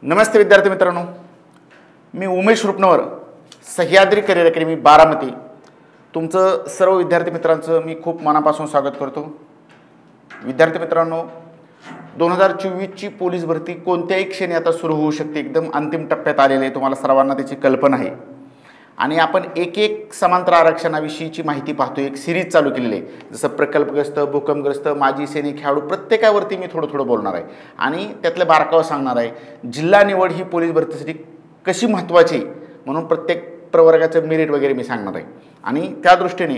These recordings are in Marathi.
नमस्ते विद्यार्थी मित्रांनो, मी उमेश रुपनवर, सह्याद्री करिअर अकॅडमी बारामती. तुमचं सर्व विद्यार्थी मित्रांचं मी खूप मनापासून स्वागत करतो. विद्यार्थी मित्रांनो, 2024ची पोलीस भरती कोणत्याही क्षणी आता सुरू होऊ शकते. एकदम अंतिम टप्प्यात आलेले आहे, तुम्हाला सर्वांना त्याची कल्पना आहे. आणि आपण एक एक समांतर आरक्षणाविषयीची माहिती पाहतो. एक सिरीज चालू केलेली आहे, जसं प्रकल्पग्रस्त, भूकंपग्रस्त, माजी सैनिक, खेळाडू, प्रत्येकावरती मी थोडं बोलणार आहे आणि त्यातले बारकाव सांगणार आहे. जिल्हा निवड ही पोलीस भरतीसाठी कशी महत्त्वाची आहे म्हणून प्रत्येक प्रवर्गाचं मेरिट वगैरे मी सांगणार आहे. आणि त्या दृष्टीने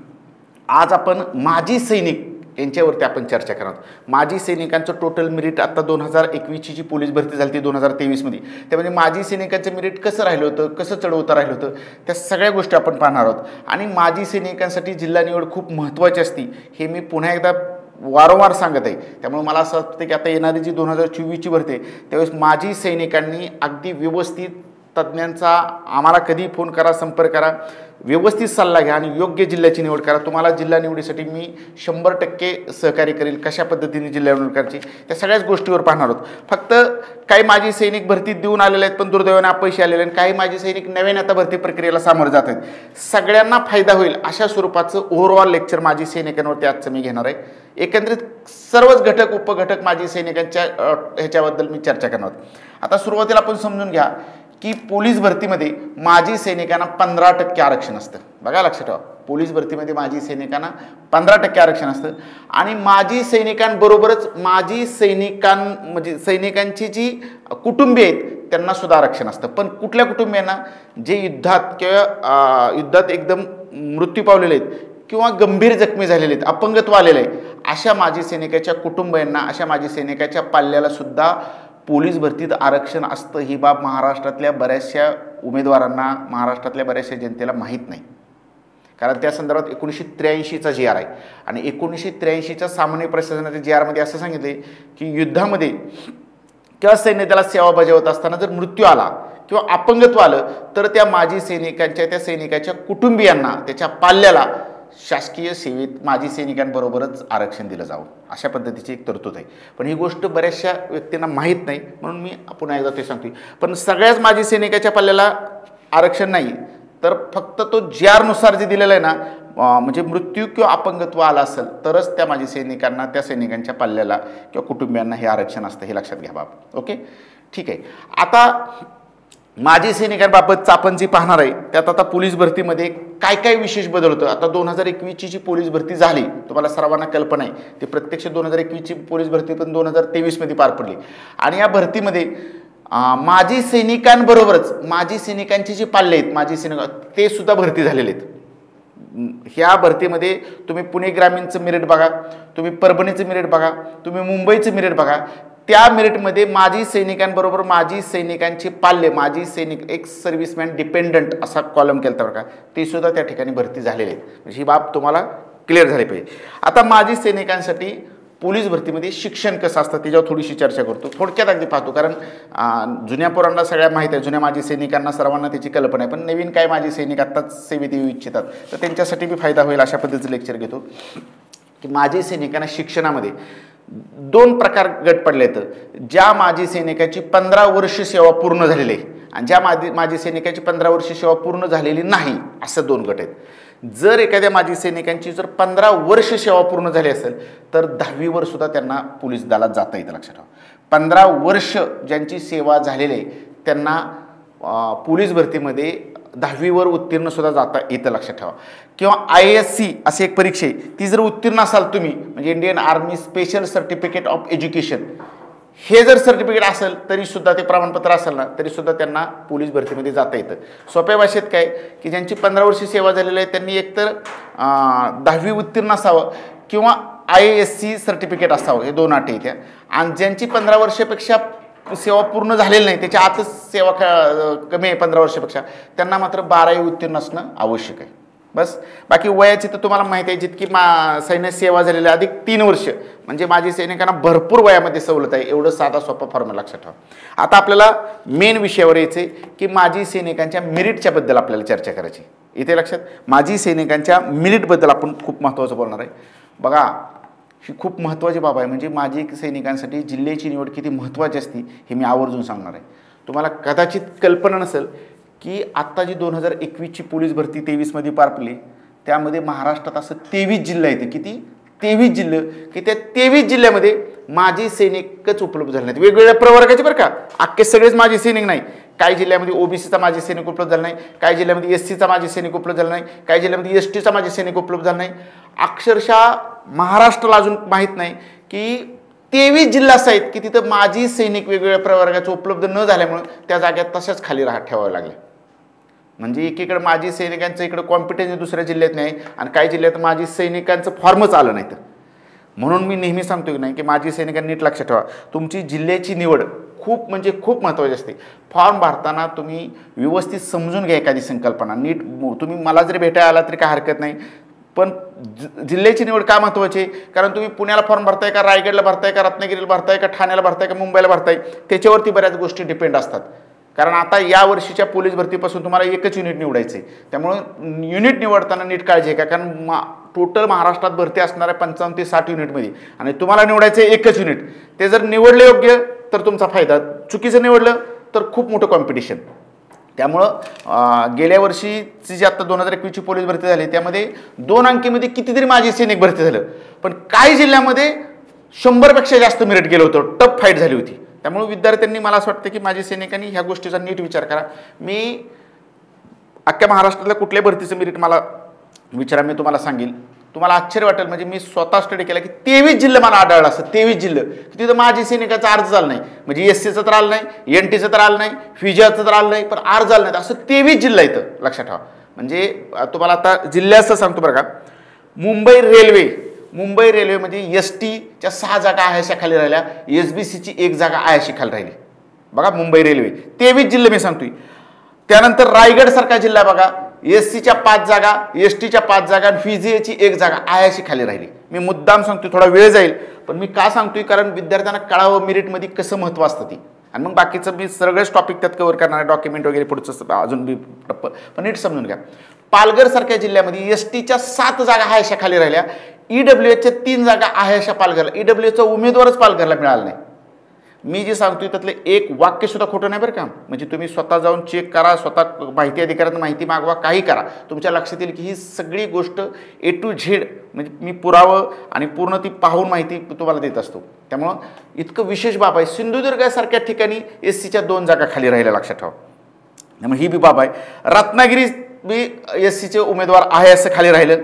आज आपण माजी सैनिक यांच्यावरती आपण चर्चा करणार आहोत. माजी सैनिकांचं टोटल मेरिट आता 2021ची जी पोलीस भरती झाली ती 2023मध्ये, त्यामध्ये माजी सैनिकांचं मेरिट कसं राहिलं होतं, कसं चढवतं राहिलं होतं, त्या सगळ्या गोष्टी आपण पाहणार आहोत. आणि माजी सैनिकांसाठी जिल्हा निवड खूप महत्त्वाची असते हे मी पुन्हा एकदा वारंवार सांगत आहे. त्यामुळे मला असं वाटतं की आता येणारी जी 2024ची भरती आहे त्यावेळेस माजी सैनिकांनी अगदी व्यवस्थित तज्ज्ञांचा आम्हाला कधी फोन करा, संपर्क करा, व्यवस्थित सल्ला घ्या आणि योग्य जिल्ह्याची निवड करा. तुम्हाला जिल्हा निवडीसाठी मी 100% सहकार्य करेल. कशा पद्धतीने जिल्हा निवड करायची त्या सगळ्याच गोष्टीवर पाहणार आहोत. फक्त काही माजी सैनिक भरती देऊन आलेले आहेत पण दुर्दैवाने अपयशी आलेले आहेत. काही माजी सैनिक नवीन आता भरती प्रक्रियेला सामोरे जात आहेत. सगळ्यांना फायदा होईल अशा स्वरूपाचं ओव्हरऑल लेक्चर माजी सैनिकांवरती आजचं मी घेणार आहे. एकंदरीत सर्वच घटक उपघटक माजी सैनिकांच्या ह्याच्याबद्दल मी चर्चा करणार आहोत. आता सुरुवातीला आपण समजून घ्या की पोलीस भरतीमध्ये माजी सैनिकांना 15% आरक्षण असतं. बघा, लक्षात ठेवा, पोलीस भरतीमध्ये माजी सैनिकांना 15% आरक्षण असतं. आणि माजी सैनिकांबरोबरच माजी म्हणजे सैनिकांची जी कुटुंबीय आहेत त्यांना सुद्धा आरक्षण असतं. पण कुठल्या कुटुंबियांना? जे युद्धात किंवा युद्धात एकदम मृत्यू पावलेले आहेत किंवा गंभीर जखमी झालेले आहेत, अपंगत्व आलेले आहे, अशा माजी सैनिकाच्या कुटुंबियांना, अशा माजी सैनिकाच्या पाल्याला सुद्धा पोलीस भरतीत आरक्षण असतं. ही बाब महाराष्ट्रातल्या बऱ्याचशा उमेदवारांना, महाराष्ट्रातल्या बऱ्याचशा जनतेला माहीत नाही. कारण त्या संदर्भात 1983चा जी आर आहे आणि 1983च्या सामान्य प्रशासनाच्या जी आरमध्ये असं सांगितले की युद्धामध्ये किंवा सैन्य दलात सेवा बजावत असताना जर मृत्यू आला किंवा अपंगत्व आलं तर त्या माजी सैनिकांच्या, त्या सैनिकाच्या कुटुंबियांना, त्याच्या पाल्याला शासकीय सेवेत माजी सैनिकांबरोबरच आरक्षण दिलं जावं, अशा पद्धतीची एक तरतूद आहे. पण ही गोष्ट बऱ्याचशा व्यक्तींना माहीत नाही म्हणून मी पुन्हा एकदा ते सांगतोय. पण सगळ्याच माजी सैनिकाच्या पाल्याला आरक्षण नाही, तर फक्त तो JR जे दिलेलं आहे ना, म्हणजे मृत्यू किंवा अपंगत्व आला असेल तरच त्या माजी सैनिकांना, त्या सैनिकांच्या पाल्याला किंवा कुटुंबियांना हे आरक्षण असतं. हे लक्षात घ्या बाब. ओके, ठीक आहे. आता माजी सैनिकांबाबतचं आपण जी पाहणार आहे त्यात आता पोलीस भरतीमध्ये काय काय विशेष बदल होतं. आता 2021ची जी पोलीस भरती झाली तुम्हाला सर्वांना कल्पना आहे, ती प्रत्यक्ष 2021ची पोलीस भरती पण 2023मध्ये पार पडली. आणि या भरतीमध्ये माजी सैनिकांबरोबरच माजी सैनिकांचे जे पाल्ले आहेत, माजी सैनिक ते सुद्धा भरती झालेले आहेत. ह्या भरतीमध्ये तुम्ही पुणे ग्रामीणचं मेरिट बघा, तुम्ही परभणीचं मेरिट बघा, तुम्ही मुंबईचं मेरिट बघा. त्या मेरिटमध्ये माजी सैनिकांबरोबर माजी सैनिकांचे पाल्य, माजी सैनिक, एक्स सर्व्हिसमॅन डिपेंडंट असा कॉलम केला बरं का, ते सुद्धा त्या ठिकाणी भरती झालेले आहेत. म्हणजे ही बाब तुम्हाला क्लिअर झाली पाहिजे. आता माजी सैनिकांसाठी पोलीस भरतीमध्ये शिक्षण कसं असतं त्याच्यावर थोडीशी चर्चा करतो. थोडक्यात अगदी पाहतो, कारण जुन्या पोरांना सगळ्या माहीत आहे, जुन्या माजी सैनिकांना सर्वांना त्याची कल्पना आहे. पण नवीन काय माजी सैनिक आत्ताच सेवेत येऊ इच्छितात तर त्यांच्यासाठी बी फायदा होईल अशा पद्धतीचं लेक्चर घेतो. की माजी सैनिकांना शिक्षणामध्ये 2 प्रकार गट पडले आहेत. ज्या माजी सैनिकाची 15 वर्ष सेवा पूर्ण झालेली आहे आणि ज्या माजी सैनिकाची 15 वर्ष सेवा पूर्ण झालेली नाही, असं 2 गट आहेत. जर एखाद्या माजी सैनिकांची जर 15 वर्ष सेवा पूर्ण झाली असेल तर 10वीवर सुद्धा त्यांना पोलीस दलात जाता येतं. लक्षात ठेवा, 15 वर्ष ज्यांची सेवा झालेली आहे त्यांना पोलीस भरतीमध्ये 10वीवर उत्तीर्ण सुद्धा जाता येतं. लक्षात ठेवा. किंवा IASC अशी एक परीक्षा आहे, ती जर उत्तीर्ण असाल तुम्ही, म्हणजे Indian army special certificate of education, हे जर सर्टिफिकेट असेल तरीसुद्धा, ते प्रमाणपत्र असेल ना तरीसुद्धा त्यांना पोलीस भरतीमध्ये जाता येतं. सोप्या भाषेत काय की ज्यांची 15 वर्षी सेवा झालेली आहे त्यांनी एकतर 10वी उत्तीर्ण असावं किंवा IASC सर्टिफिकेट असावं, हे 2 अटी आहेत. आणि ज्यांची 15 वर्षापेक्षा सेवा पूर्ण झालेली नाही, त्याच्या आतच सेवा कमी आहे 15 वर्षापेक्षा, त्यांना मात्र 12वी उत्तीर्ण असणं आवश्यक आहे. बस. बाकी वयाची तर तुम्हाला माहिती आहे, जितकी सैन्य सेवा झालेली अधिक 3 वर्ष म्हणजे माजी सैनिकांना भरपूर वयामध्ये सवलत आहे. एवढं साधा सोपा फॉर्म्युला लक्षात ठेवा. आता आपल्याला मेन विषयावर यायचे की माजी सैनिकांच्या मेरिटच्या बद्दल आपल्याला चर्चा करायची. इथे लक्षात, माजी सैनिकांच्या मेरिटबद्दल आपण खूप महत्त्वाचं बोलणार आहे. बघा, ही खूप महत्त्वाची बाब आहे. म्हणजे माजी सैनिकांसाठी जिल्ह्याची निवड किती महत्त्वाची असते हे मी आवर्जून सांगणार आहे. तुम्हाला कदाचित कल्पना नसेल की आत्ता जी 2021ची पोलीस भरती 23मध्ये पार पडली, त्यामध्ये महाराष्ट्रात असं 23 जिल्हे आहेत. किती? 23 जिल्हे, की त्या 23 जिल्ह्यामध्ये माजी सैनिकच उपलब्ध झाले नाहीत. वेगवेगळ्या प्रवर्गाचे बरं का, अख्खे सगळेच माजी सैनिक नाही. काही जिल्ह्यामध्ये ओबीसीचा माजी सैनिक उपलब्ध झाला नाही, काही जिल्ह्यामध्ये एससीचा माजी सैनिक उपलब्ध झाला नाही, काही जिल्ह्यामध्ये एसटीचा माजी सैनिक उपलब्ध झाला नाही. अक्षरशः महाराष्ट्राला अजून माहीत नाही की 23 जिल्हा असे आहेत की तिथं माजी सैनिक वेगवेगळ्या प्रवर्गाचे उपलब्ध न झाल्यामुळे त्या जाग्यात तशाच खाली ठेवावे लागले. म्हणजे एकीकडे माजी सैनिकांचं इकडे कॉम्पिटन्स दुसऱ्या जिल्ह्यात नाही आणि काही जिल्ह्यात माजी सैनिकांचं फॉर्मच आलं नाही. तर म्हणून मी नेहमी सांगतो की नाही की माजी सैनिकांनी नीट लक्षात ठेवा, तुमची जिल्ह्याची निवड खूप म्हणजे खूप महत्त्वाची असते. फॉर्म भरताना तुम्ही व्यवस्थित समजून घ्या एखादी संकल्पना नीट. तुम्ही मला जरी भेटायला आला तरी काय हरकत नाही, पण जिल्ह्याची निवड का महत्त्वाची आहे? कारण तुम्ही पुण्याला फॉर्म भरताय का, रायगडला भरताय का, रत्नागिरीला भरताय का, ठाण्याला भरताय का, मुंबईला भरताय, त्याच्यावरती बऱ्याच गोष्टी डिपेंड असतात. कारण आता या वर्षीच्या पोलीस भरतीपासून तुम्हाला एकच युनिट निवडायचं आहे. त्यामुळं युनिट निवडताना नीट काळजी आहे का, कारण टोटल महाराष्ट्रात भरती असणार आहे 55 ते 60 युनिटमध्ये आणि तुम्हाला निवडायचं आहे एकच युनिट. ते जर निवडले योग्य तर तुमचा फायदा, चुकीचं निवडलं तर खूप मोठं कॉम्पिटिशन. त्यामुळं गेल्या वर्षीची जी आता 2021ची पोलीस भरती झाली त्यामध्ये 2 अंकीमध्ये कितीतरी माजी सैनिक भरती झालं, पण काही जिल्ह्यामध्ये 100पेक्षा जास्त मेरिट गेलं होतं, टफ फाईट झाली होती. त्यामुळे विद्यार्थ्यांनी मला असं वाटतं की माजी सैनिकांनी ह्या गोष्टीचा नीट विचार करा. मी अख्ख्या महाराष्ट्रातल्या कुठल्याही भरतीचं मेरिट मला विचारा, मी तुम्हाला सांगेल. तुम्हाला आश्चर्य वाटेल, म्हणजे मी स्वतः स्टडी केला की 23 जिल्हे मला आढळलं असं. 23 जिल्हे की तिथं माजी सैनिकाचा अर्ज झाला नाही. म्हणजे एससीचं तर आलं नाही, एनटीचं तर आलं नाही, फिजाचं तर आलं नाही, पण अर्ज झालं नाही. असं 23 जिल्हा इथं लक्षात ठेवा. म्हणजे तुम्हाला आता जिल्ह्याचं सांगतो बरं का. मुंबई रेल्वेमध्ये एसटीच्या 6 जागा आयाशी खाली राहिल्या, एसबीसीची 1 जागा आयाशी खाली राहिली. बघा मुंबई रेल्वे 23 जिल्हे मी सांगतोय. त्यानंतर रायगड सारखा जिल्हा बघा, एससीच्या 5 जागा, एसटीच्या 5 जागा आणि फिजीएची 1 जागा आयाशी खाली राहिली. मी मुद्दाम सांगतोय, थोडा वेळ जाईल पण मी का सांगतोय, कारण विद्यार्थ्यांना कळावं मेरिटमध्ये कसं महत्त्व असतं ती. आणि मग बाकीचं मी सगळेच टॉपिक त्यात कव्हर करणार आहे, डॉक्युमेंट वगैरे पुढचं अजून बी टप्पं, पण नीट समजून घ्या. पालघर सारख्या जिल्ह्यामध्ये एसटीच्या 7 जागा आयाशा खाली राहिल्या, ईडब्ल्यूएचच्या 3 जागा आयाशा पालघरला, ईडब्ल्यूएचचा उमेदवारच पालघरला मिळाला नाही. मी जे सांगतोय त्यातले एक वाक्य सुद्धा खोटं नाही बरं का. म्हणजे तुम्ही स्वतः जाऊन चेक करा, स्वतः माहिती अधिकाऱ्यांना माहिती मागवा, काही करा, तुमच्या लक्षात येईल की ही सगळी गोष्ट A to Z म्हणजे मी पुरावं आणि पूर्ण ती पाहून माहिती तुम्हाला देत असतो. त्यामुळं इतकं विशेष बाब आहे. सिंधुदुर्गासारख्या ठिकाणी एससीच्या 2 जागा खाली राहिल्या लक्षात ठेवा. त्यामुळे ही बी बाब आहे. रत्नागिरी बी एससीचे उमेदवार आहे असं खाली राहिलं.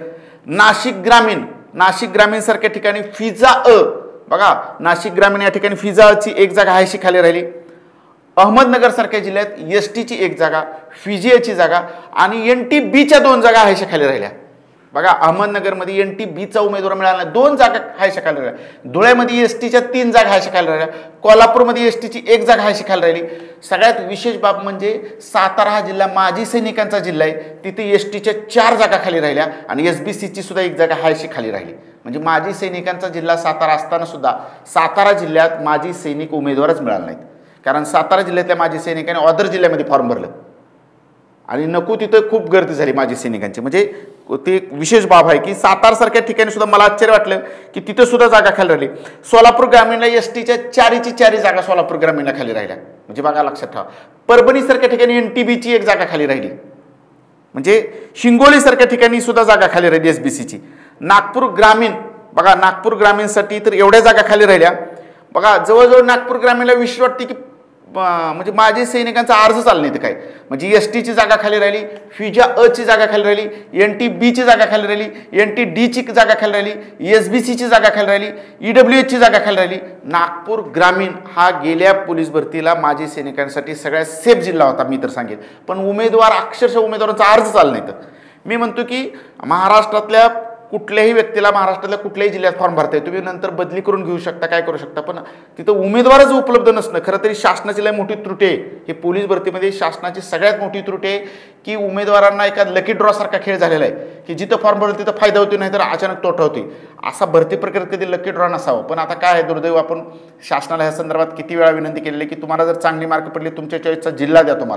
नाशिक ग्रामीण सारख्या ठिकाणी फिजा बघा, नाशिक ग्रामीण या ठिकाणी फिजाची 1 जागा आयाशी खाली राहिली. अहमदनगर सारख्या जिल्ह्यात एसटीची 1 जागा, फिजियाची जागा आणि NTBच्या 2 जागा आयाशी खाली राहिल्या. बघा अहमदनगरमध्ये NTBचा उमेदवार मिळाला, 2 जागा आयाशी खाली राहिल्या. धुळ्यामध्ये एसटीच्या 3 जागा आयाशी खाली राहिल्या. कोल्हापूरमध्ये एसटीची 1 जागा आयाशी खाली राहिली. सगळ्यात विशेष बाब म्हणजे सातारा हा जिल्हा माजी सैनिकांचा जिल्हा आहे, तिथे एसटीच्या 4 जागा खाली राहिल्या आणि एसबीसीची सुद्धा 1 जागा आयाशी खाली राहिली. म्हणजे माजी सैनिकांचा जिल्हा सातारा असताना सुद्धा सातारा जिल्ह्यात माजी सैनिक उमेदवारच मिळाले नाहीत. कारण सातारा जिल्ह्यातल्या माजी सैनिकांनी ऑदर जिल्ह्यामध्ये फॉर्म भरलं आणि नको तिथं खूप गर्दी झाली माजी सैनिकांची. म्हणजे ते एक विशेष बाब आहे की सातारासारख्या ठिकाणी सुद्धा मला आश्चर्य वाटलं की तिथं सुद्धा जागा खाली राहिली. सोलापूर ग्रामीणला एसटीच्या 4 जागा सोलापूर ग्रामीणला खाली राहिल्या. म्हणजे बघा लक्षात ठेवा. परभणीसारख्या ठिकाणी NTBची 1 जागा खाली राहिली. म्हणजे हिंगोलीसारख्या ठिकाणी सुद्धा जागा खाली राहिली एसबीसीची. नागपूर ग्रामीणसाठी तर एवढ्या जागा खाली राहिल्या. बघा जवळजवळ नागपूर ग्रामीणला विश्वास वाटते की म्हणजे माजी सैनिकांचा अर्ज चालला नाही तर काय. म्हणजे एसटीची जागा खाली राहिली, फिजा ची जागा खाली राहिली, NTBची जागा खाली राहिली, NTDची जागा खाली राहिली, एसबीसीची जागा खाली राहिली, EWHची जागा खाली राहिली. नागपूर ग्रामीण हा गेल्या पोलीस भरतीला माजी सैनिकांसाठी सगळ्यात सेफ जिल्हा होता मी तर सांगेन. पण अक्षरशः उमेदवारांचा अर्ज चालला नाही. तर मी म्हणतो की महाराष्ट्रातल्या कुठल्याही व्यक्तीला महाराष्ट्रातल्या कुठल्याही जिल्ह्यात फॉर्म भरता येईल, तुम्ही नंतर बदली करून घेऊ शकता, काय करू शकता, पण तिथं उमेदवारच उपलब्ध नसणं खरं तरी शासनाची लय मोठी त्रुटी आहे. हे पोलीस भरतीमध्ये शासनाची सगळ्यात मोठी त्रुटी आहे की उमेदवारांना एका लकी ड्रॉ सारखा खेळ झालेला आहे की जिथं फॉर्म भरलं तिथं फायदा होतो, नाही तर अचानक तोटा होती. असा भरती प्रक्रियेत कधी लकी ड्रॉ नसावं. पण आता काय आहे दुर्दैव, आपण शासनाला ह्या संदर्भात किती वेळा विनंती केलेली की तुम्हाला जर चांगली मार्क पडली तुमच्या चॉईसचा जिल्हा द्या तुम्हाला,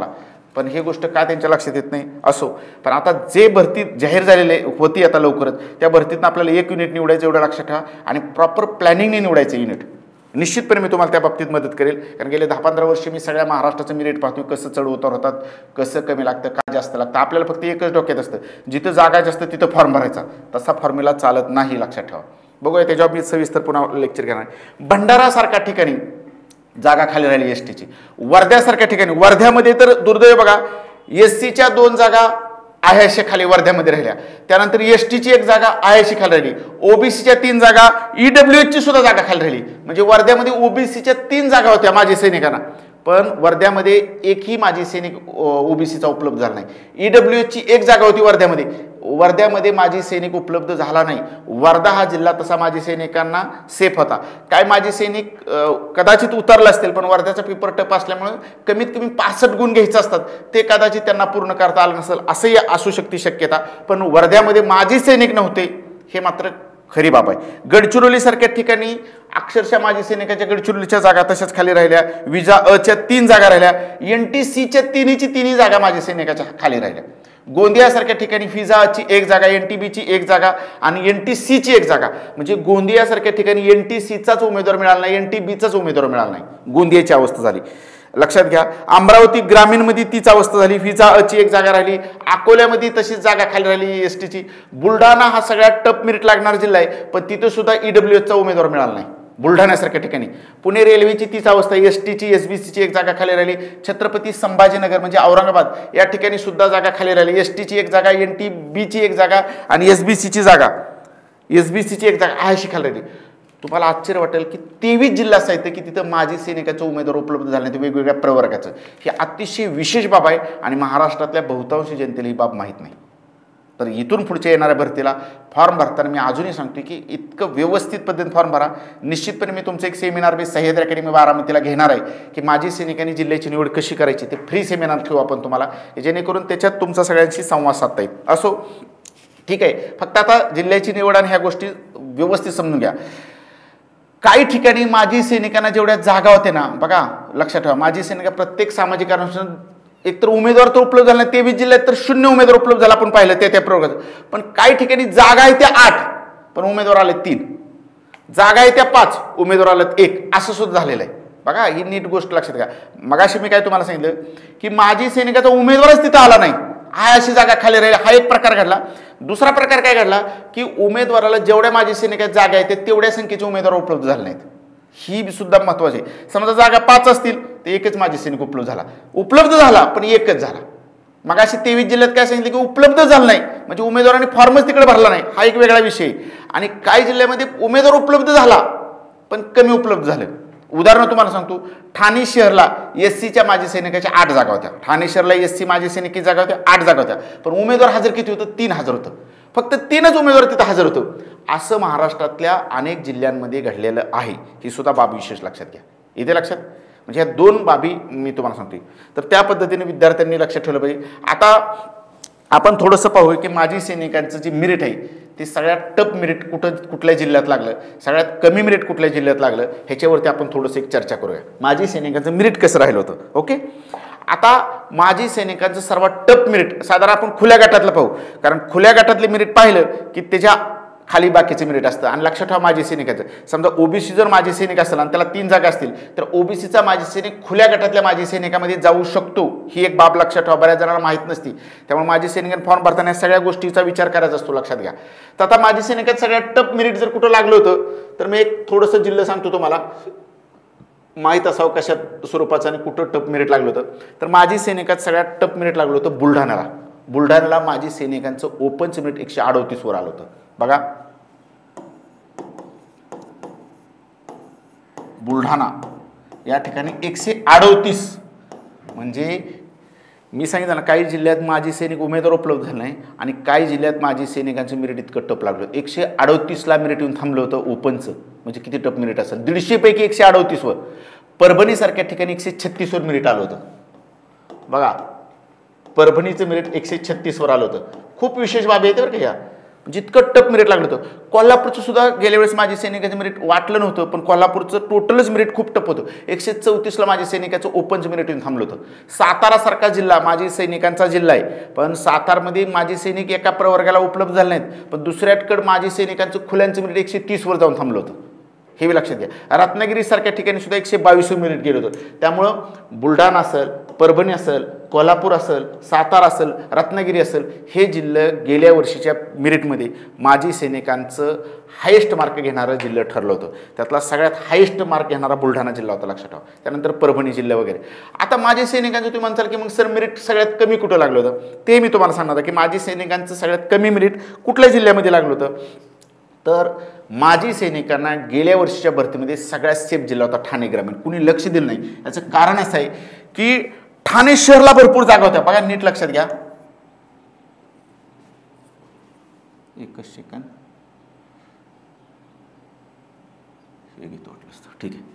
पण ही गोष्ट का त्यांच्या लक्षात येत नाही असो. पण आता जे भरती जाहीर झालेले होती आता लवकरच, त्या भरतीतनं आपल्याला एक युनिट निवडायचं एवढं लक्षात ठेवा आणि प्रॉपर प्लॅनिंगने निवडायचं युनिट. निश्चितपणे मी तुम्हाला त्या बाबतीत मदत करेल, कारण गेले 10-15 वर्ष मी सगळ्या महाराष्ट्राचं मेरिट पाहतोय, कसं चढ उतार होतात, कसं कमी लागतं, का जास्त लागतं. आपल्याला फक्त एकच डोक्यात असतं, जिथं जागा जास्त तिथं फॉर्म भरायचा. तसा फॉर्म्युला चालत नाही, लक्षात ठेवा. बघूया त्याच्यावर मी सविस्तर पुन्हा लेक्चर घेणार. भंडारासारख्या ठिकाणी जागा खाली राहिली एस टीची. वर्ध्यासारख्या ठिकाणी, वर्ध्यामध्ये तर दुर्दैव बघा, एस सीच्या 2 जागा आयएससी खाली वर्ध्यामध्ये राहिल्या. त्यानंतर एस टीची 1 जागा आयएससी खाली राहिली. ओबीसीच्या 3 जागा, ईडब्ल्यूएचची सुद्धा जागा खाली राहिली. म्हणजे वर्ध्यामध्ये ओबीसीच्या 3 जागा होत्या माजी सैनिकांना, पण वर्ध्यामध्ये एकही माजी सैनिक ओबीसीचा उपलब्ध झाला नाही. ईडब्ल्यूएचची 1 जागा होती वर्ध्यामध्ये, वर्ध्यामध्ये माजी सैनिक उपलब्ध झाला नाही. वर्धा हा जिल्हा तसा माजी सैनिकांना सेफ होता. काय माजी सैनिक कदाचित उतरले असतील, पण वर्ध्याचा पेपर टप असल्यामुळे कमीत कमी 65 गुण घ्यायचे असतात, ते कदाचित त्यांना पूर्ण करता आलं नसेल, असंही असू शकते शक्यता. पण वर्ध्यामध्ये माजी सैनिक नव्हते, हे मात्र खरी बाब आहे. गडचिरोलीसारख्या ठिकाणी अक्षरशः माजी सैनिकांच्या गडचिरोलीच्या जागा तशाच खाली राहिल्या. विजा अच्या 3 जागा राहिल्या. NTCच्या तिन्ही जागा माजी सैनिकाच्या खाली राहिल्या. गोंदियासारख्या ठिकाणी फिजाची 1 जागा, NTBची 1 जागा आणि NTCची 1 जागा. म्हणजे गोंदियासारख्या ठिकाणी NTCचाच उमेदवार मिळाला नाही, NTBचाच उमेदवार मिळाला नाही. गोंदियाची अवस्था झाली, लक्षात घ्या. अमरावती ग्रामीणमध्ये तीच अवस्था झाली, फिजाची 1 जागा राहिली. अकोल्यामध्ये तशीच जागा खाली राहिली एस टीची. बुलढाणा हा सगळ्यात टप मेरिट लागणारा जिल्हा आहे, पण तिथं सुद्धा ईडब्ल्यूएचचा उमेदवार मिळाला नाही बुलढाण्यासारख्या ठिकाणी. पुणे रेल्वेची तीच अवस्था, एस टीची एसबीसीची 1 जागा खाली राहिली. छत्रपती संभाजीनगर म्हणजे औरंगाबाद या ठिकाणी सुद्धा जागा खाली राहिली. एस टीची 1 जागा, NTBची 1 जागा आणि एसबीसीची जागा 1 जागा आयशी खाली राहिली. तुम्हाला आश्चर्य वाटेल की 23 जिल्हा असं आहेत की तिथं माजी सैनिकाचे उमेदवार उपलब्ध झाले नाहीत वेगवेगळ्या प्रवर्गाचं. ही अतिशय विशेष बाब आहे आणि महाराष्ट्रातल्या बहुतांश जनतेला ही बाब माहीत नाही. तर इथून पुढच्या येणाऱ्या भरतीला फॉर्म भरताना मी अजूनही सांगतो की इतकं व्यवस्थित पद्धतीने फॉर्म भरा. निश्चितपणे मी तुमचं एक सेमिनार मी सह्याद्री अकॅडमी बारामतीला घेणार आहे की माजी सैनिकांनी जिल्ह्याची निवड कशी करायची, ते फ्री सेमिनार ठेवू आपण तुम्हाला, जेणेकरून त्याच्यात तुमचा सगळ्यांशी संवाद साधता येईल. असो, ठीक आहे. फक्त आता जिल्ह्याची निवड आणि ह्या गोष्टी व्यवस्थित समजून घ्या. काही ठिकाणी माजी सैनिकांना जेवढ्या जागा होत्या ना, बघा लक्षात ठेवा, माजी सैनिक प्रत्येक सामाजिक कारणानुसार एकतर उमेदवार तर उपलब्ध झाला नाही. 23 जिल्ह्यात तर 0 उमेदवार उपलब्ध झाला, आपण पाहिलं त्या प्रवर्गात. पण काही ठिकाणी जागा आहे त्या 8, पण उमेदवार आले 3. जागा आहे त्या 5, उमेदवार आलेत 1, असं सुद्धा झालेलं आहे. बघा, ही नीट गोष्ट लक्षात घ्या. मगाशी मी काय तुम्हाला सांगितलं की माजी सैनिकाचा उमेदवारच तिथं आला नाही, हा अशी जागा खाली राहिली, हा एक प्रकार घडला. दुसरा प्रकार काय घडला की उमेदवाराला जेवढ्या माजी सैनिकाच्या जागा आहेत तेवढ्या संख्येचे उमेदवार उपलब्ध झाले नाहीत. ही सुद्धा महत्वाची आहे. समजा जागा 5 असतील तर 1च माजी सैनिक उपलब्ध झाला पण 1च झाला. मग अशी 23 जिल्ह्यात काय सांगितलं की उपलब्ध झालं नाही, म्हणजे उमेदवारांनी फॉर्मच तिकडे भरला नाही, हा एक वेगळा विषय. आणि काही जिल्ह्यामध्ये उमेदवार उपलब्ध झाला पण कमी उपलब्ध झाले. उदाहरण तुम्हाला सांगतो, ठाणे शहरला एससीच्या माजी सैनिकाच्या 8 जागा होत्या. ठाणे शहरला एससी माजी सैनिकी जागा होत्या, 8 जागा होत्या, पण उमेदवार हजर किती होतं? 3000 होतं. फक्त 3च उमेदवार तिथं हजर होतं. असं महाराष्ट्रातल्या अनेक जिल्ह्यांमध्ये घडलेलं आहे. ही सुद्धा बाब विशेष लक्षात घ्या. इथे लक्षात, म्हणजे ह्या 2 बाबी मी तुम्हाला सांगतोय. तर त्या पद्धतीने विद्यार्थ्यांनी लक्षात ठेवलं पाहिजे. आता आपण थोडंसं पाहूया की माजी सैनिकांचं जे मेरिट आहे ते सगळ्यात टप मेरिट कुठल्या जिल्ह्यात लागलं, सगळ्यात कमी मेरिट कुठल्या जिल्ह्यात लागलं, ह्याच्यावरती आपण थोडंसं एक चर्चा करूया. माजी सैनिकांचं मेरिट कसं राहिलं होतं. ओके, आता माजी सैनिकांचं सर्वात टप मेरिट साधारण आपण खुल्या गटातलं पाहू, कारण खुल्या गटातले मेरिट पाहिलं की त्याच्या खाली बाकीचे मेरिट असतं. आणि लक्षात ठेवा, माजी सैनिकाचं समजा ओबीसी जर माजी सैनिक असेल आणि त्याला 3 जागा असतील तर ओबीसीचा माजी सैनिक खुल्या गटातल्या माजी सैनिकामध्ये जाऊ शकतो. ही एक बाब लक्षात ठेवा, बऱ्याच जणांना माहीत नसती. त्यामुळे माजी सैनिकांना फॉर्म भरताना सगळ्या गोष्टीचा विचार करायचा असतो, लक्षात घ्या. तर आता माजी सैनिकात सगळ्यात टप मेरिट जर कुठं लागलं होतं तर मी एक थोडंसं जिल्हा सांगतो तुम्हाला, माहीत असावं कशात स्वरूपाचं आणि कुठं टप मेरिट लागलं होतं. तर माजी सैनिकात सगळ्यात टप मेरिट लागलं होतं बुलढाण्याला. बुलढाण्याला माजी सैनिकांचं ओपनचं मेरिट 138 वर आलं होतं. बघा, बुलढाणा या ठिकाणी 138, म्हणजे मी सांगितलं ना, काही जिल्ह्यात माजी सैनिक उमेदवार उपलब्ध झाले नाही आणि काही जिल्ह्यात माजी सैनिकांचं मेरिट इतकं टप लागलं. 138ला मेरिट येऊन थांबलं होतं ओपनचं, म्हणजे किती टप मेरिट असेल, 150 पैकी 138 वर. परभणीसारख्या ठिकाणी 136 वर मेरिट आलं होतं. बघा, परभणीचं मेरिट 136 वर आलं होतं. खूप विशेष बाबी आहे बरं का ह्या. जितकं टप मेरिट लागलं होतं. कोल्हापूरचं सुद्धा गेल्या वेळेस माजी सैनिकाचं मेरिट वाटलं नव्हतं, पण कोल्हापूरचं टोटलच मेरिट खूप टप होतं. 134ला माजी सैनिकाचं ओपनचं मेरिट येऊन थांबलं होतं. सातारासारखा जिल्हा माजी सैनिकांचा जिल्हा आहे, पण सातारमध्ये माजी सैनिक एका प्रवर्गाला उपलब्ध झाले नाहीत, पण दुसऱ्याकडे माजी सैनिकांचं खुल्यांचं मेरिट 130वर जाऊन थांबलं होतं. हे बी लक्षात घ्या. रत्नागिरीसारख्या ठिकाणी सुद्धा 122 मेरिट गेलं होतं. त्यामुळं बुलढाणा असेल, परभणी असेल, कोल्हापूर असेल, सातारा असेल, रत्नागिरी असेल, हे जिल्हे गेल्या वर्षीच्या मेरिटमध्ये माजी सैनिकांचं हायेस्ट मार्क घेणारं जिल्हा ठरलं होतं. त्यातला सगळ्यात हायेस्ट मार्क घेणारा बुलढाणा जिल्हा होता, लक्षात ठेवा. त्यानंतर परभणी जिल्हा वगैरे. आता माजी सैनिकांचं तुम्ही म्हणताल की मग सर मेरिट सगळ्यात कमी कुठं लागलं होतं, ते मी तुम्हाला सांगणार आहे की माजी सैनिकांचं सगळ्यात कमी मेरिट कुठल्या जिल्ह्यामध्ये लागलं होतं. तर माजी सैनिकांना गेल्या वर्षीच्या भरतीमध्ये सगळ्यात सेफ जिल्हा होता ठाणे ग्रामीण. कुणी लक्ष दिलं नाही. याचं कारण असं आहे की ठाणे शहरला भरपूर जागा होत्या. बघा नीट लक्षात घ्या. एकच सेकंद, हे घेतो ठीक आहे.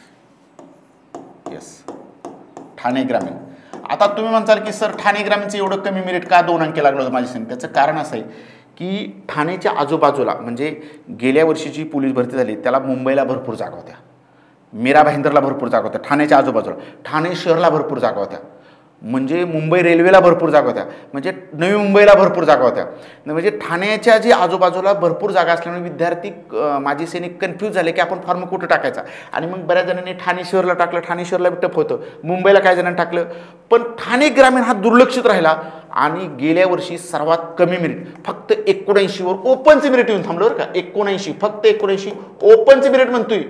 येस, ठाणे ग्रामीण. आता तुम्ही म्हणताल की सर ठाणे ग्रामीणचं एवढं कमी मेरिट का 2 अंकी लागलं होतं माझी सैनिक. त्याचं कारण असं आहे की ठाणेच्या आजूबाजूला म्हणजे गेल्या वर्षीची पोलीस भरती झाली त्याला मुंबईला भरपूर जागा होत्या, मीरा भाईंदरला भरपूर जागा होत्या, ठाण्याच्या आजूबाजूला ठाणे शहरला भरपूर जागा होत्या, म्हणजे मुंबई रेल्वेला भरपूर जागा होत्या, म्हणजे नवी मुंबईला भरपूर जागा होत्या. म्हणजे ठाण्याच्या जी आजूबाजूला भरपूर जागा असल्यामुळे विद्यार्थी माजी सैनिक कन्फ्यूज झाले की आपण फॉर्म कुठं टाकायचा. आणि मग बऱ्याच जणांनी ठाणे शहरला टाकलं, ठाणे शहरला टप होतं, मुंबईला काही जणांनी टाकलं, पण ठाणे ग्रामीण हा दुर्लक्षित राहिला. आणि गेल्या वर्षी सर्वात कमी मेरिट फक्त 79वर ओपनचं मेरिट येऊन थांबलं बरं का. 79, फक्त 79 ओपनचं मेरिट म्हणतोय.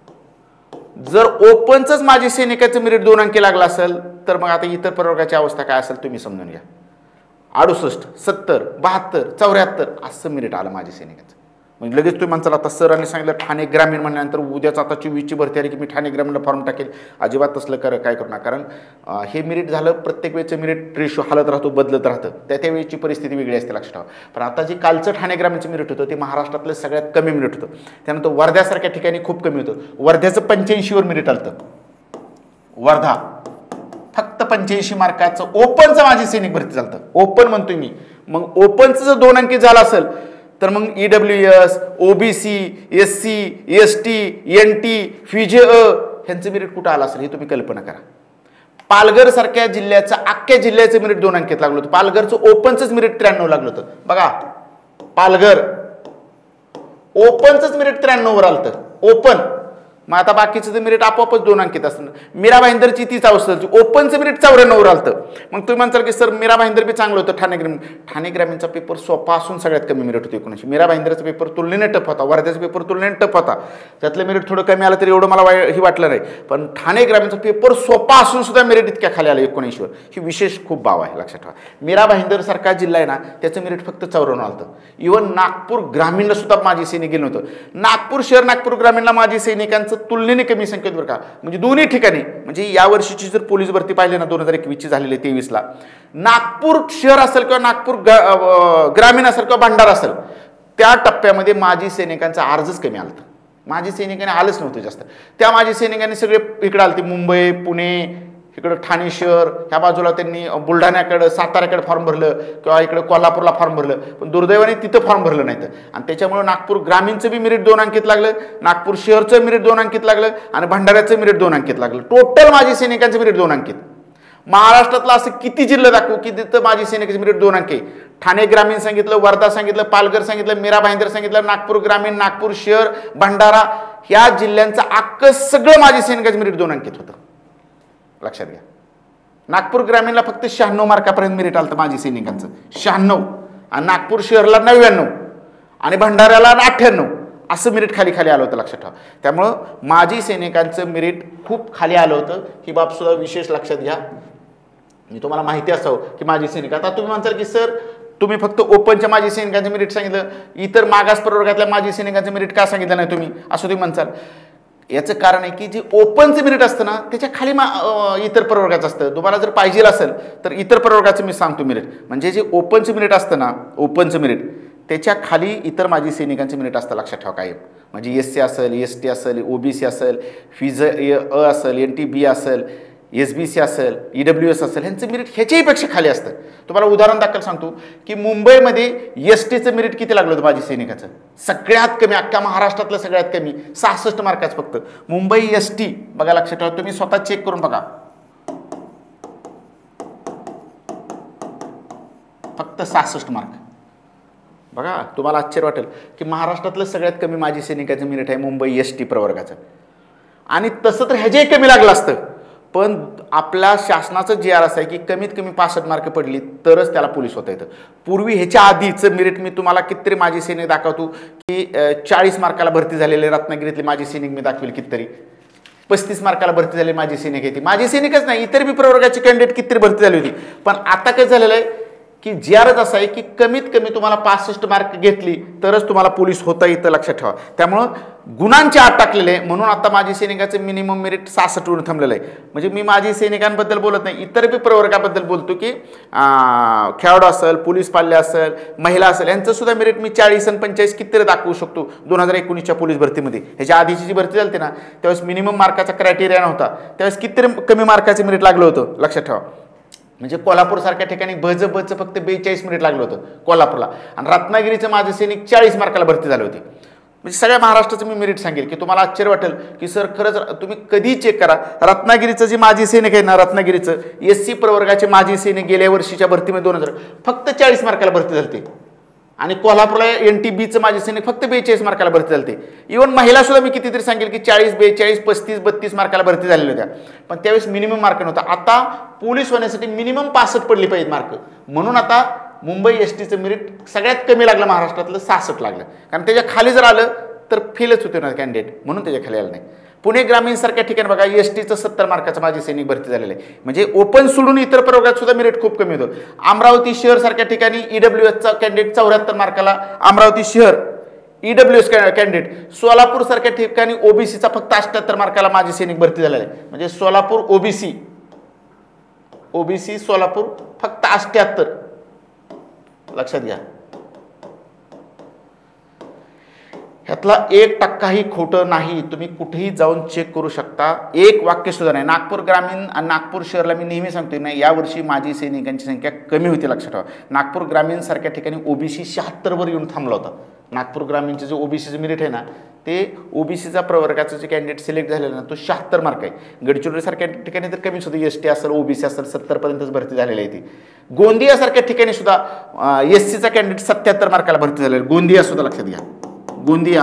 जर ओपनचंच माजी सैनिकाचं मेरिट 2 अंकी लागला असेल तर मग आता इतर प्रवर्गाची अवस्था काय असेल तुम्ही समजून घ्या. 68, 70, 72, 74 असं मेरिट आलं माजी सैनिकाचं. म्हणजे लगेच तुम्ही म्हणताल आता सरांनी सांगितलं ठाणे ग्रामीण म्हणल्यानंतर उद्याच आता 24ची भरती आली की मी ठाणे ग्रामीणला फॉर्म टाकेल. अजिबात तसलं काय करू नका. कारण हे मेरिट झालं, प्रत्येक वेळेचं मेरिट रेशो हालत राहतो, बदलत राहतं, त्या वेळेची परिस्थिती वेगळी असते, लक्षात ठेवा. पण आता जे कालचं ठाणे ग्रामीणचं मेरिट होतं ते महाराष्ट्रातलं सगळ्यात कमी मेरिट होतं. त्यानंतर वर्ध्यासारख्या ठिकाणी खूप कमी होतं. वर्ध्याचं 85वर मेरिट आलं. वर्धा फक्त 85 मार्काचं ओपनचं माजी सैनिक भरती झालं. ओपन म्हणतोय मी. मग ओपनचं जर 2 अंकी झालं असेल तर मग EWS, OBC, SC, ST, NT, FIJE ह्यांचं मेरिट कुठं आलं असेल हे तुम्ही कल्पना करा. पालघर सारख्या जिल्ह्याचं अख्ख्या जिल्ह्याचं मेरिट 2 अंकीत लागलं होतं. पालघरचं ओपनचंच मेरिट 93 लागलं होतं. बघा पालघर ओपनचंच मेरिट 93वर आलं होतं. ओपन. मग आता बाकीचं तर मेरिट आपोआपच 2 अंकीत असतं. मीरा भाईंदरची तीच अवस्था होती. ओपनचं मेरिट 94वर आलं. मग तुम्ही म्हणताल की सर मीरा भाईंदर बी चांगलं होतं ठाणे ग्रामीण. ठाणे ग्रामीणचा पेपर सोपा असून सगळ्यात कमी मेरिट होते 19. मीरा भाईंदरचा पेपर तुलनेने टफ होता, वर्ध्याचा पेपर तुलनेने टफ होता. त्यातलं मेरिट थोडं कमी आलं तरी एवढं मला ही वाटलं नाही. पण ठाणे ग्रामीणचा पेपर सोपा असून सुद्धा मेरिट इतक्या खाली आलं 19वर. ही विशेष खूप बाब आहे, लक्षात ठेवा. मीरा भाईंदर सारखा जिल्हा आहे ना त्याचं मेरिट फक्त 94 आलं. इव्हन नागपूर ग्रामीणला सुद्धा माजी सैनिक गेलं होतं. नागपूर शहर नागपूर ग्रामीणला माजी सैनिकांचं तुलनेने कमी संख्येत बरं का. म्हणजे दोन्ही ठिकाणी, म्हणजे या वर्षीची जर पोलीस भरती पाहिली ना 2021ची झालेली 23ला, नागपूर शहर असेल किंवा नागपूर ग्रामीण असेल किंवा भंडारा असेल त्या टप्प्यामध्ये माजी सैनिकांचा अर्जच कमी आला. माजी सैनिकांनी आलंच नव्हतं जास्त. त्या माजी सैनिकांनी सगळे इकडे आलते, मुंबई, पुणे, इकडं ठाणे शहर, ह्या बाजूला त्यांनी बुलढाण्याकडं साताऱ्याकडे फॉर्म भरलं किंवा इकडे कोल्हापूरला फॉर्म भरलं. पण दुर्दैवाने तिथं फॉर्म भरलं नाही. आणि त्याच्यामुळे नागपूर ग्रामीणचं बी मेरिट 2 अंकीत लागलं, नागपूर शहरचं मेरिट 2 अंकीत लागलं आणि भंडाऱ्याचं मेरिट 2 अंकीत लागलं. टोटल माजी सैनिकांचं मेरिट 2 अंकीत. महाराष्ट्रातला असं किती जिल्हे दाखवू की तिथं माजी सैनिकांचं मेरिट 2 अंकी. ठाणे ग्रामीण सांगितलं, वर्धा सांगितलं, पालघर सांगितलं, मीरा भाईंदर सांगितलं, नागपूर ग्रामीण, नागपूर शहर, भंडारा ह्या जिल्ह्यांचं अख्खं सगळं माजी सैनिकांचं मेरिट 2 अंकीत होतं, लक्षात घ्या. नागपूर ग्रामीणला फक्त 96 मार्कापर्यंत मेरिट आलं माजी सैनिकांचं, 96. आणि नागपूर शहरला 99 आणि भंडाऱ्याला 98 असं मेरिट खाली आलं होतं, लक्षात ठेवा. त्यामुळं माजी सैनिकांचं मेरिट खूप खाली आलं होतं. ही बाब सुद्धा विशेष लक्षात घ्या. मी तुम्हाला माहिती असावं की माजी सैनिक. आता तुम्ही म्हणताल की सर तुम्ही फक्त ओपनच्या माजी सैनिकांचं मेरिट सांगितलं, इतर मागास प्रवर्गातल्या माजी सैनिकांचं मेरिट का सांगितलं नाही तुम्ही, असं तुम्ही म्हणताल. याचं कारण आहे की जे ओपनचं मेरिट असतं ना त्याच्या खाली इतर प्रवर्गाचं असतं. तुम्हाला जर पाहिजे असेल तर इतर प्रवर्गाचं मी सांगतो मेरिट. म्हणजे जे ओपनचं मेरिट असतं ना, ओपनचं मेरिट त्याच्या खाली इतर माजी सैनिकांचं मेरिट असतं, लक्षात ठेवा कायम. म्हणजे SC असेल, ST असेल, OBC असेल, FIJE असेल, NTB असेल, SBC असेल, EWS असेल, ह्यांचं मेरिट ह्याच्याहीपेक्षा खाली असतं. तुम्हाला उदाहरण दाखल सांगतो की मुंबईमध्ये STचं मेरिट किती लागलं होतं माजी सैनिकाचं? सगळ्यात कमी, अख्ख्या महाराष्ट्रातलं सगळ्यात कमी 66 मार्काच फक्त. मुंबई ST बघा, लक्षात ठेवा, तुम्ही स्वतः चेक करून बघा, फक्त 66 मार्क. बघा, तुम्हाला आश्चर्य वाटेल की महाराष्ट्रातलं सगळ्यात कमी माजी सैनिकाचं मेरिट आहे मुंबई ST प्रवर्गाचं. आणि तसं तर ह्याच्याही कमी लागलं असतं, पण आपल्या शासनाचं GR असं आहे की कमीत कमी 65 मार्क पडली तरच त्याला पोलीस होता येतं. पूर्वी ह्याच्या आधीचं मेरिट मी तुम्हाला कितीतरी माजी सैनिक दाखवतो की 40 मार्काला भरती झालेले रत्नागिरीतले माजी सैनिक मी दाखवेल कितीतरी, 35 मार्काला भरती झालेली माजी सैनिक आहे ती. माजी सैनिकच नाही, इतर बी प्रवर्गाची कॅन्डिडेट कितीतरी भरती झाली होती. पण आता काय झालेलं आहे की GRच असं आहे की कमीत कमी तुम्हाला 65 मार्क घेतली तरच तुम्हाला पोलीस होता येतं, लक्षात ठेवा. त्यामुळं गुणांची आत टाकलेले आहे, म्हणून आता माजी सैनिकाचं मिनिमम मेरिट 66 वरून थांबलेलं आहे. म्हणजे मी माजी सैनिकांबद्दल बोलत नाही, इतर बी प्रवर्गाबद्दल बोलतो की खेळाडू असेल, पोलीस पाल्य असेल, महिला असेल, यांचं सुद्धा मेरिट मी 40 आणि 45 कितीतरी दाखवू शकतो. 2019च्या पोलीस भरतीमध्ये, ह्याच्या आधीची जी भरती झाली ना त्यावेळेस मिनिमम मार्काचा क्रायटेरिया नव्हता, त्यावेळेस कितीतरी कमी मार्काचं मेरिट लागलं होतं, लक्षात ठेवा. म्हणजे कोल्हापूरसारख्या ठिकाणी बचं फक्त 42 मिनिट लागलं होतं कोल्हापूरला, आणि रत्नागिरीचं माजी सैनिक 40 मार्काला भरती झाली होती. म्हणजे सगळ्या महाराष्ट्राचं मी मेरिट सांगेल की तुम्हाला आश्चर्य वाटेल की सर खरंच तुम्ही कधी चेक करा, रत्नागिरीचं जे माजी सैनिक आहे ना, रत्नागिरीचं SC प्रवर्गाचे माजी सैनिक गेल्या वर्षीच्या भरतीमध्ये 2000 फक्त 40 मार्काला भरती झाली, आणि कोल्हापूरला NTBचं माजी सैनिक फक्त 42 मार्काला भरती झाली. इव्हन महिला सुद्धा मी कितीतरी सांगेल की 40, 42, 35, 32 मार्काला भरती झालेल्या होत्या, पण त्यावेळेस मिनिमम मार्क नव्हता. आता पोलीस होण्यासाठी मिनिमम 65 पडली पाहिजे मार्क, म्हणून आता मुंबई STचं मेरिट सगळ्यात कमी लागलं महाराष्ट्रातलं, 66 लागलं. कारण त्याच्या खाली जर आलं तर फेलच होते ना कॅन्डिडेट, म्हणून त्याच्या खाली आलं नाही. पुणे ग्रामीण सारख्या ठिकाणी बघा, STचं 70 मार्काचं माजी सैनिक भरती झालेलं आहे. म्हणजे ओपन सोडून इतर प्रवर्गात सुद्धा मेरिट खूप कमी होतं. अमरावती शहर सारख्या ठिकाणी EWSचा कॅन्डिडेट 74 मार्काला अमरावती शहर EWS कॅन्डिडेट. सोलापूर सारख्या ठिकाणी OBCचा फक्त 78 मार्काला माजी सैनिक भरती झालेला आहे. म्हणजे सोलापूर OBC सोलापूर फक्त 78, लक्षात घ्या. ह्यातला 1% खोटं नाही, तुम्ही कुठेही जाऊन चेक करू शकता, एक वाक्य सुद्धा नाही. नागपूर ग्रामीण आणि नागपूर शहरला मी नेहमी सांगतोय ना, यावर्षी माजी सैनिकांची संख्या कमी होती, लक्षात ठेवा. नागपूर ग्रामीण सारख्या ठिकाणी OBC 76 वर येऊन थांबला होता. नागपूर ग्रामीणचे जे OBCचं मेरिट आहे ना, ते OBCचा प्रवर्गाचं जे कॅन्डिडेट सिलेक्ट झालेला ना तो 76 मार्क आहे. गडचिरोली सारख्या ठिकाणी तर कमीच होतं, ST असेल, OBC असेल, 70 पर्यंतच भरती झालेली आहे ती. गोंदियासारख्या ठिकाणी सुद्धा SCचा कॅन्डिडेट 77 मार्काला भरती झालेला आहे. गोंदिया सुद्धा लक्षात घ्या, गोंदिया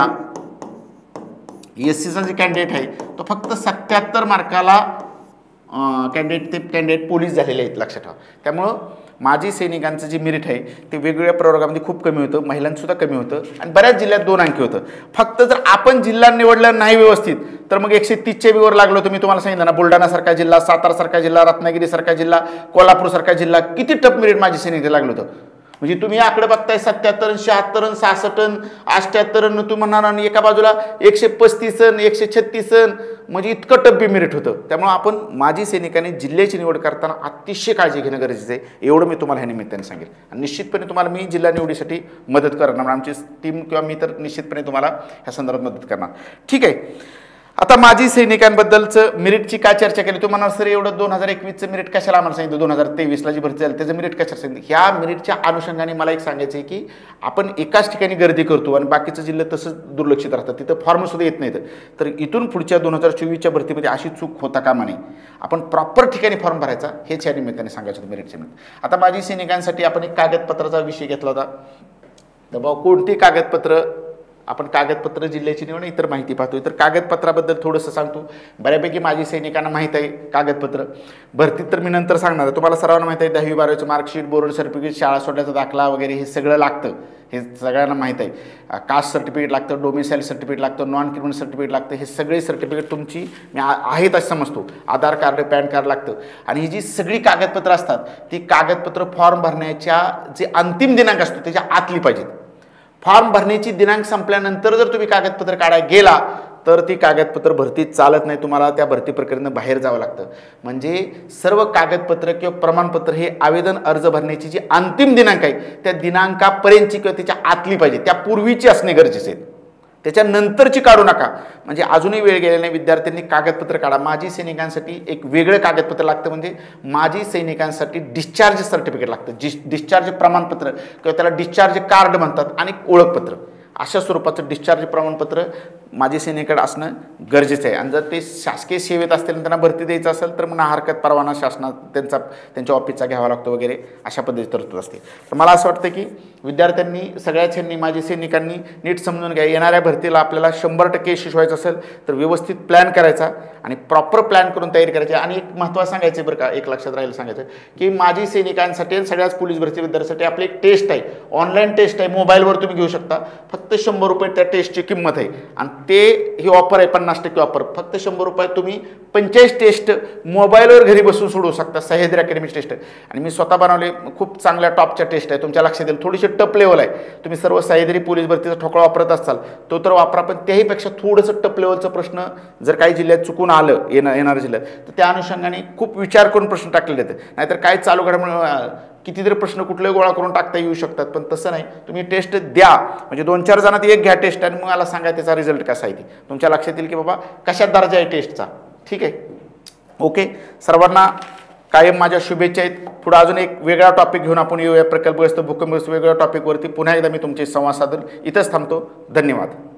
SCचा जे कॅन्डिडेट आहे तो फक्त 77 मार्काला कॅन्डिडेट पोलीस झालेले आहेत, लक्षात ठेवा. त्यामुळं माजी सैनिकांचं जे मेरिट आहे ते वेगवेगळ्या प्रवर्गामध्ये खूप कमी होतं, महिलांसुद्धा कमी होतं, आणि बऱ्याच जिल्ह्यात 2 अंकी होतं. फक्त जर आपण जिल्हा निवडला नाही व्यवस्थित तर मग 130च्या वर लागलो. तुम्ही तुम्हाला सांगितलं ना, बुलढाणासारखा जिल्हा, सातारासारखा जिल्हा, रत्नागिरीसारखा जिल्हा, कोल्हापूरसारखा जिल्हा, किती टप मेरिट माजी सैनिक लागलं होतं. म्हणजे तुम्ही आकडे बघताय 77, 76, 66, 78, तुम्ही म्हणणार, आणि एका बाजूला 135, 136, म्हणजे इतकं टप्पी मेरिट होतं. त्यामुळे आपण माजी सैनिकांनी जिल्ह्याची निवड करताना अतिशय काळजी घेणं गरजेचं आहे, एवढं मी तुम्हाला ह्या निमित्ताने सांगेल. आणि निश्चितपणे तुम्हाला मी जिल्हा निवडीसाठी मदत करणार, आमची टीम किंवा मी तर निश्चितपणे तुम्हाला ह्या संदर्भात मदत करणार. ठीक आहे. आता माजी सैनिकांबद्दलचं मेरिटची काय चर्चा केली, तुम्हाला सर एवढं 2021चं मेरिट कशाला आम्हाला सांगितलं, 2023ला जी भरती झाली त्याचं मेरिट कशाला सांगितलं. ह्या मेरिटच्या अनुषंगाने मला एक सांगायचं आहे की आपण एकाच ठिकाणी गर्दी करतो आणि बाकीचं जिल्हे तसंच दुर्लक्षित राहतात, तिथं फॉर्मसुद्धा येत नाहीत. तर इथून पुढच्या 2024च्या भरतीमध्ये अशी चूक होता कामा नये, आपण प्रॉपर ठिकाणी फॉर्म भरायचा, हेच या निमित्ताने सांगायचं होतं मेरिटच्या निमित्त. आता माजी सैनिकांसाठी आपण एक कागदपत्राचा विषय घेतला होता. तर भाऊ कोणती कागदपत्र, आपण कागदपत्र जिल्ह्याची निवड इतर माहिती पाहतोय, तर कागदपत्राबद्दल थोडंसं सांगतो. बऱ्यापैकी माजी सैनिकांना माहीत आहे कागदपत्र, भरतीत तर मी नंतर सांगणार. तुम्हाला सर्वांना माहीत आहे 10वी 12वीचं मार्कशीट, बोर्ड सर्टिफिकेट, शाळा सोडण्याचा दाखला वगैरे हे सगळं लागतं, हे सगळ्यांना माहीत आहे. कास्ट सर्टिफिकेट लागतं, डोमिसाईल सर्टिफिकेट लागतं, नॉन क्रिमिनल सर्टिफिकेट लागतं. हे सगळे सर्टिफिकेट तुमची मी आहेत असं समजतो. आधार कार्ड, पॅन कार्ड लागतं. आणि ही जी सगळी कागदपत्रं असतात ती कागदपत्र फॉर्म भरण्याच्या जे अंतिम दिनांक असतो त्याच्या आतली पाहिजेत. फॉर्म भरण्याची दिनांक संपल्यानंतर जर तुम्ही कागदपत्र काढायला गेला तर ती कागदपत्र भरतीत चालत नाही, तुम्हाला त्या भरती प्रक्रियेनं बाहेर जावं लागतं. म्हणजे सर्व कागदपत्र किंवा प्रमाणपत्र हे आवेदन अर्ज भरण्याची जी अंतिम दिनांक आहे त्या दिनांकापर्यंतची किंवा त्याच्या आतली पाहिजे, त्या पूर्वीची असणे गरजेचे आहेत. त्याच्यानंतरची काढू नका. म्हणजे अजूनही वेळ गेलेला नाही. विद्यार्थ्यांनी कागदपत्र काढा. माजी सैनिकांसाठी एक वेगळं कागदपत्र लागतं, म्हणजे माजी सैनिकांसाठी डिस्चार्ज सर्टिफिकेट लागतं, डिस्चार्ज प्रमाणपत्र किंवा त्याला डिस्चार्ज कार्ड म्हणतात, आणि ओळखपत्र. अशा स्वरूपाचं डिस्चार्ज प्रमाणपत्र माजी सैनिकाकडे असणं गरजेचं आहे. आणि जर ते शासकीय सेवेत असतील आणि त्यांना भरती द्यायचं असेल तर मग हरकत परवाना शासनात त्यांच्या ऑफिसचा घ्यावा लागतो वगैरे, अशा पद्धतीची तरतूद असते. तर मला असं वाटतं की विद्यार्थ्यांनी सगळ्याच ह्यांनी माजी सैनिकांनी नीट समजून घ्या. येणाऱ्या भरतीला आपल्याला 100% यशस्वी व्हायचं असेल तर व्यवस्थित प्लॅन करायचा आणि प्रॉपर प्लॅन करून तयारी करायची. आणि एक महत्त्वाचं सांगायचं बरं का, एक लक्षात राहील सांगायचं की माजी सैनिकांसाठी आणि सगळ्याच पोलीस भरती विद्यार्थ्यांसाठी आपली एक टेस्ट आहे, ऑनलाईन टेस्ट आहे, मोबाईलवर तुम्ही घेऊ शकता. फक्त 100 रुपये त्या टेस्टची किंमत आहे. आणि ते ही ऑफर आहे 50% ऑफर. फक्त 100 रुपयात तुम्ही 45 टेस्ट मोबाईलवर घरी बसून सोडवू शकता, सह्याद्री अकॅडमी टेस्ट. आणि मी स्वतः बनवले, खूप चांगल्या टॉपच्या टेस्ट आहे. तुमच्या लक्षात येईल थोडीशी टप लेवल आहे. तुम्ही सर्व सह्याद्री पोलीस भरतीचा ठोकळा वापरत असाल तो तर वापरा, पण त्याहीपेक्षा थोडंसं टप लेवलचं प्रश्न जर काही जिल्ह्यात चुकून आलं येणाऱ्या जिल्ह्यात तर त्या अनुषंगाने खूप विचार करून प्रश्न टाकलेले आहेत. नाहीतर काय चालू घडामोडी कितीतरी प्रश्न कुठले गोळा करून टाकता येऊ शकतात, पण तसं नाही. तुम्ही टेस्ट द्या, म्हणजे 2-4 जणात एक घ्या टेस्ट आणि मग मला सांगा त्याचा रिझल्ट कसा आहे. तुमच्या लक्षात येईल की बाबा कशात दर्जा आहे टेस्टचा. ठीक आहे, ओके. सर्वांना कायम माझ्या शुभेच्छा आहेत. पुढे अजून एक वेगळा टॉपिक घेऊन आपण येऊया, प्रकल्पग्रस्त भूकंपग्रस्त वेगळ्या टॉपिकवरती. पुन्हा एकदा मी तुमचे संवाद साधून इथंच थांबतो. धन्यवाद.